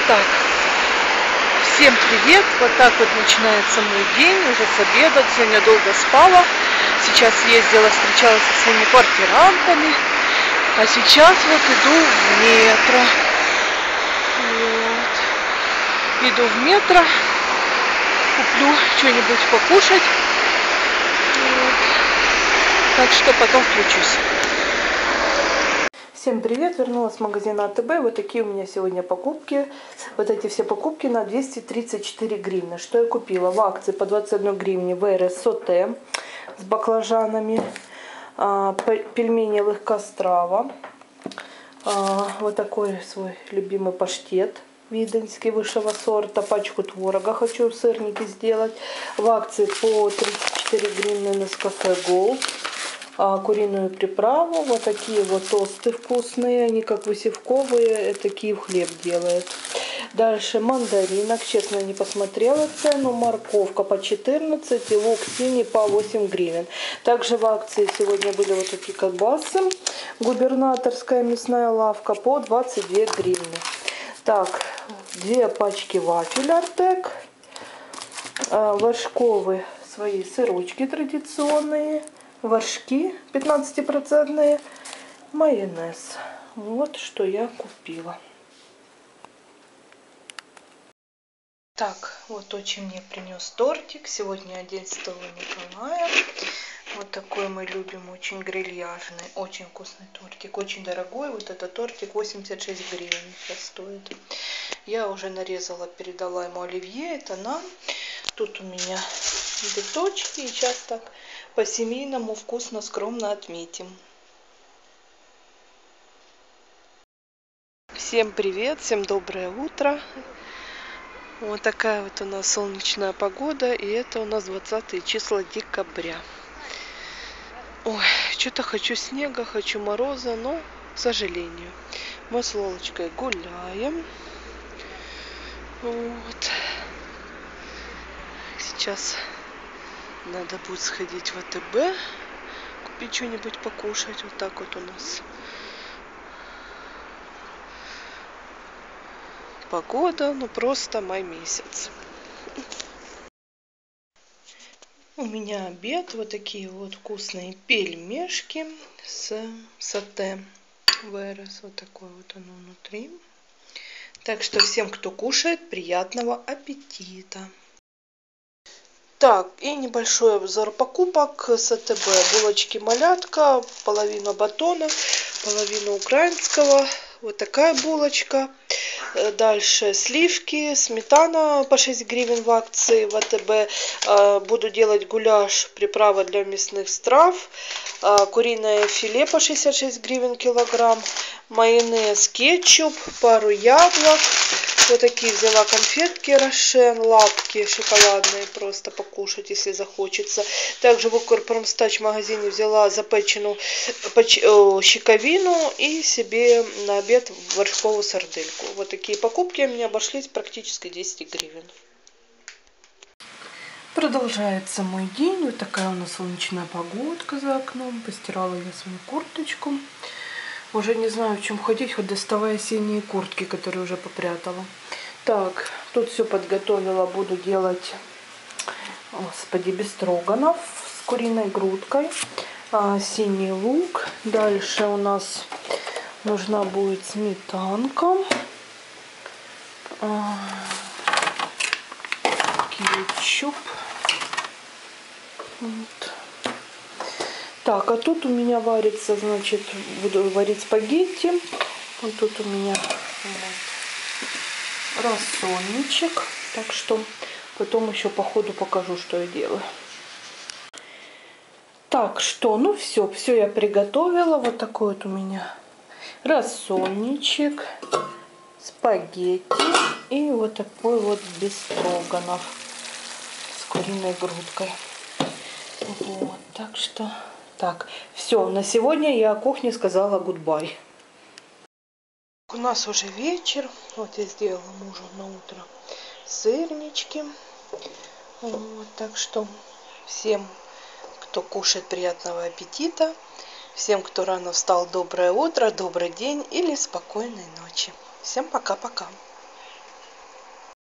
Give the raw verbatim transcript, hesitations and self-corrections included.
Так, всем привет! Вот так вот начинается мой день, уже с обеда, сегодня долго спала. Сейчас ездила, встречалась со своими квартирантами, а сейчас вот иду в метро. Вот. Иду в метро, куплю что-нибудь покушать. Вот. Так что потом включусь. Всем привет! Вернулась с магазина АТБ. Вот такие у меня сегодня покупки. Вот эти все покупки на двести тридцать четыре гривны. Что я купила? В акции по двадцать одной гривне вэ эр эс соте с баклажанами. Пельмени Легкострава. Вот такой свой любимый паштет виденский высшего сорта. Пачку творога хочу сырники сделать. В акции по тридцать четыре гривны Нескафе Голд. Куриную приправу, вот такие вот тосты вкусные, они как высевковые, такие хлеб делает. Дальше мандаринок, честно не посмотрела цену, морковка по четырнадцать и лук синий по восемь гривен. Также в акции сегодня были вот такие колбасы, губернаторская мясная лавка по двадцать две гривны. Так, две пачки вафель Артек, вершковые свои сырочки традиционные, вершки пятнадцатипроцентные, майонез. Вот что я купила. Так, вот очень мне принес тортик. Сегодня День Святого Николая. Вот такой мы любим, очень грильяжный, очень вкусный тортик. Очень дорогой. Вот этот тортик восемьдесят шесть гривен сейчас стоит. Я уже нарезала, передала ему оливье. Это нам. Тут у меня биточки. И сейчас так по-семейному вкусно, скромно отметим. Всем привет, всем доброе утро. Вот такая вот у нас солнечная погода. И это у нас двадцатое число декабря. Ой, что-то хочу снега, хочу мороза, но, к сожалению, мы с Лолочкой гуляем. Вот. Сейчас надо будет сходить в АТБ, купить что-нибудь покушать. Вот так вот у нас погода, ну просто май месяц. У меня обед, вот такие вот вкусные пельмешки с соте вэ эр эс. Вот такое вот оно внутри. Так что всем, кто кушает, приятного аппетита. Так, и небольшой обзор покупок с АТБ. Булочки малятка, половина батона, половину украинского. Вот такая булочка. Дальше сливки, сметана по шесть гривен в акции в АТБ. Буду делать гуляш, приправа для мясных страв. Куриное филе по шестьдесят шесть гривен килограмм. Майонез, кетчуп, пару яблок. Вот такие взяла конфетки Рошен, лапки шоколадные, просто покушать, если захочется. Также в Укрпромстач магазине взяла запеченную щековину и себе на обед вершковую сардельку. Вот такие покупки у меня обошлись практически десять гривен. Продолжается мой день. Вот такая у нас солнечная погодка за окном. Постирала я свою курточку. Уже не знаю, в чем ходить, хоть доставая осенние куртки, которые уже попрятала. Так, тут все подготовила. Буду делать, господи, бестроганов с куриной грудкой. А, синий лук. Дальше у нас нужна будет сметанка. А, кетчуп. Вот. Так, а тут у меня варится, значит, буду варить спагетти. Вот тут у меня вот рассольничек. Так что потом еще по ходу покажу, что я делаю. Так, что, ну все, все я приготовила. Вот такой вот у меня рассольничек, спагетти и вот такой вот бестроганов с куриной грудкой. Вот, так что... Так, все, на сегодня я о кухне сказала гудбай. У нас уже вечер. Вот я сделала мужу на утро сырнички. Вот, так что всем, кто кушает, приятного аппетита. Всем, кто рано встал, доброе утро, добрый день или спокойной ночи. Всем пока-пока.